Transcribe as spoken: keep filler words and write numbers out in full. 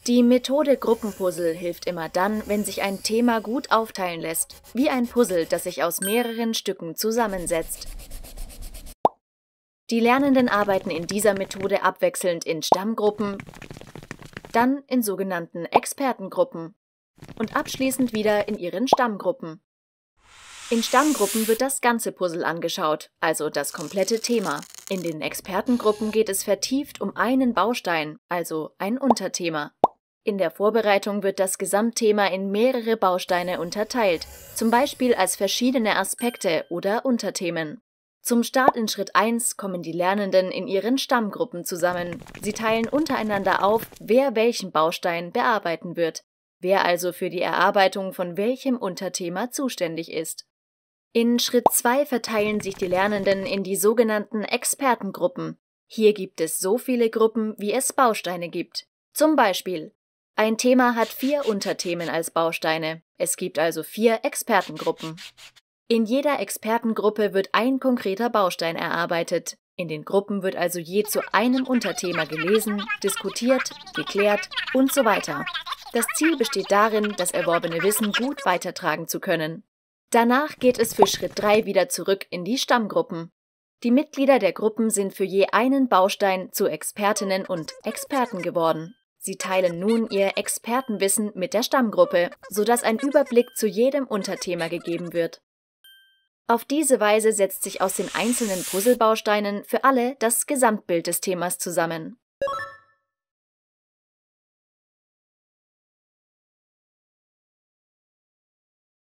Die Methode Gruppenpuzzle hilft immer dann, wenn sich ein Thema gut aufteilen lässt, wie ein Puzzle, das sich aus mehreren Stücken zusammensetzt. Die Lernenden arbeiten in dieser Methode abwechselnd in Stammgruppen, dann in sogenannten Expertengruppen und abschließend wieder in ihren Stammgruppen. In Stammgruppen wird das ganze Puzzle angeschaut, also das komplette Thema. In den Expertengruppen geht es vertieft um einen Baustein, also ein Unterthema. In der Vorbereitung wird das Gesamtthema in mehrere Bausteine unterteilt, zum Beispiel als verschiedene Aspekte oder Unterthemen. Zum Start in Schritt eins kommen die Lernenden in ihren Stammgruppen zusammen. Sie teilen untereinander auf, wer welchen Baustein bearbeiten wird, wer also für die Erarbeitung von welchem Unterthema zuständig ist. In Schritt zwei verteilen sich die Lernenden in die sogenannten Expertengruppen. Hier gibt es so viele Gruppen, wie es Bausteine gibt. Zum Beispiel: Ein Thema hat vier Unterthemen als Bausteine. Es gibt also vier Expertengruppen. In jeder Expertengruppe wird ein konkreter Baustein erarbeitet. In den Gruppen wird also je zu einem Unterthema gelesen, diskutiert, geklärt und so weiter. Das Ziel besteht darin, das erworbene Wissen gut weitertragen zu können. Danach geht es für Schritt drei wieder zurück in die Stammgruppen. Die Mitglieder der Gruppen sind für je einen Baustein zu Expertinnen und Experten geworden. Sie teilen nun ihr Expertenwissen mit der Stammgruppe, sodass ein Überblick zu jedem Unterthema gegeben wird. Auf diese Weise setzt sich aus den einzelnen Puzzlebausteinen für alle das Gesamtbild des Themas zusammen.